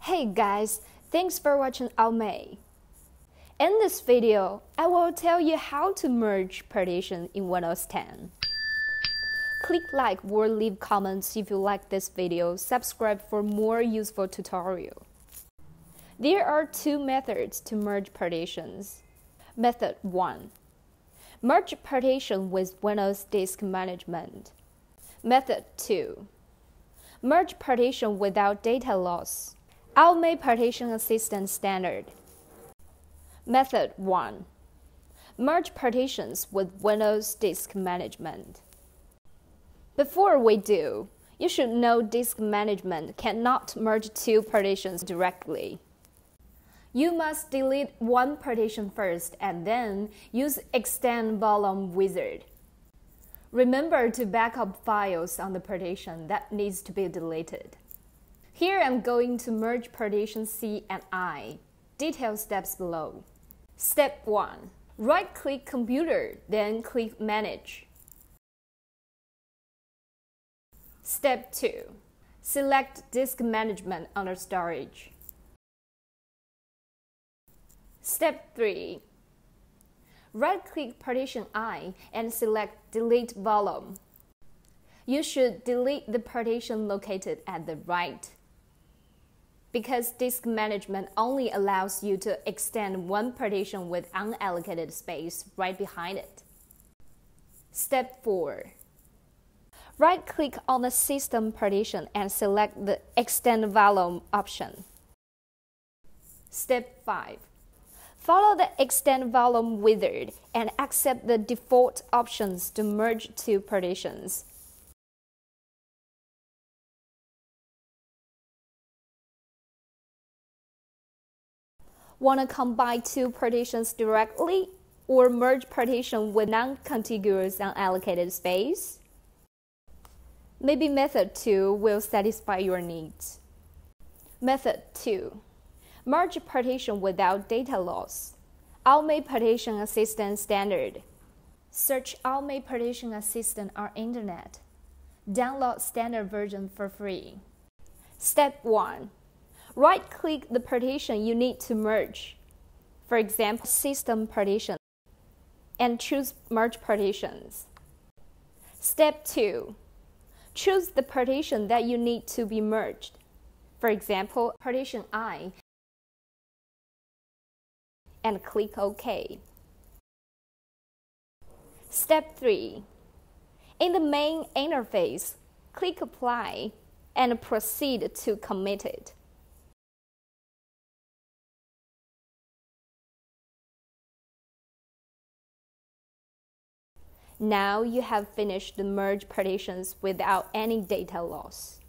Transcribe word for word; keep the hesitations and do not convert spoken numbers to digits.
Hey guys, thanks for watching AOMEI. In this video, I will tell you how to merge partition in Windows ten. Click like or leave comments if you like this video. Subscribe for more useful tutorial. There are two methods to merge partitions. Method one. Merge partition with Windows Disk Management. Method two. Merge partition without data loss. AOMEI Partition Assistant Standard. Method one. Merge partitions with Windows Disk Management. Before we do, you should know disk management cannot merge two partitions directly. You must delete one partition first and then use Extend Volume Wizard. Remember to back up files on the partition that needs to be deleted. Here I'm going to merge partition C and I. Detailed steps below. Step one. Right-click Computer, then click Manage. Step two. Select Disk Management under Storage. Step three. Right-click Partition I and select Delete Volume. You should delete the partition located at the right, because disk management only allows you to extend one partition with unallocated space right behind it. Step four. Right-click on the system partition and select the Extend Volume option. Step five. Follow the Extend Volume wizard and accept the default options to merge two partitions. Want to combine two partitions directly or merge partition with non-contiguous unallocated space? Maybe method two will satisfy your needs. Method two. Merge partition without data loss. AOMEI Partition Assistant Standard. Search AOMEI Partition Assistant on Internet. Download standard version for free. Step one. Right-click the partition you need to merge, for example, System Partition, and choose Merge Partitions. Step two. Choose the partition that you need to be merged, for example, Partition I, and click OK. Step three. In the main interface, click Apply and proceed to commit it. Now you have finished the merge partitions without any data loss.